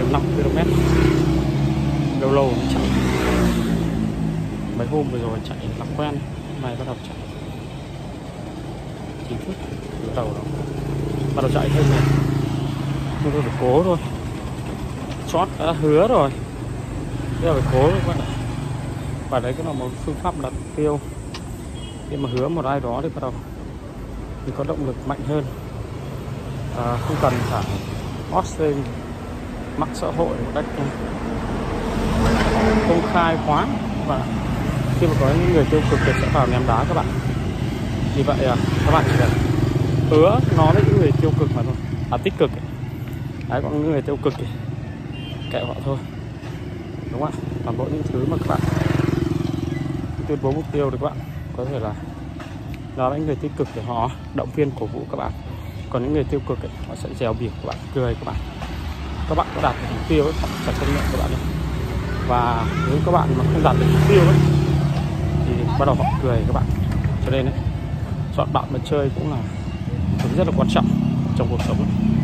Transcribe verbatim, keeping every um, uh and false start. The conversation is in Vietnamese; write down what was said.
năm ki lô mét, lâu lâu nó chạy. Mấy hôm vừa rồi chạy làm quen, hôm nay bắt đầu chạy chính thức, bắt đầu nó bắt đầu chạy thêm này, nhưng tôi phải cố thôi. Short đã hứa rồi, bây giờ phải cố thôi các bạn ạ. Và đấy cũng là một phương pháp đặt mục tiêu. Khi mà hứa một ai đó thì bắt đầu mình có động lực mạnh hơn, à, không cần phải post lên mạng xã hội một cách công khai quá. Và khi mà có những người tiêu cực thì sẽ vào ném đá các bạn. Vì vậy à, các bạn chỉ cần hứa nói với những người tiêu cực mà thôi, à tích cực ấy. Đấy, còn những người tiêu cực thì kệ họ thôi, đúng không ạ? Toàn bộ những thứ mà các bạn tuyên bố mục tiêu thì các bạn có thể là nói với những người tích cực để họ động viên cổ vũ các bạn. Còn những người tiêu cực ấy, họ sẽ dèo bỉa các bạn, cười các bạn. Các bạn có đạt được mục tiêu ấy, họ sẽ công nhận các bạn ấy. Và nếu các bạn mà không đạt được mục tiêu ấy, thì bắt đầu họ cười các bạn. Cho nên ấy, chọn bạn mà chơi cũng là rất là quan trọng trong cuộc sống ấy.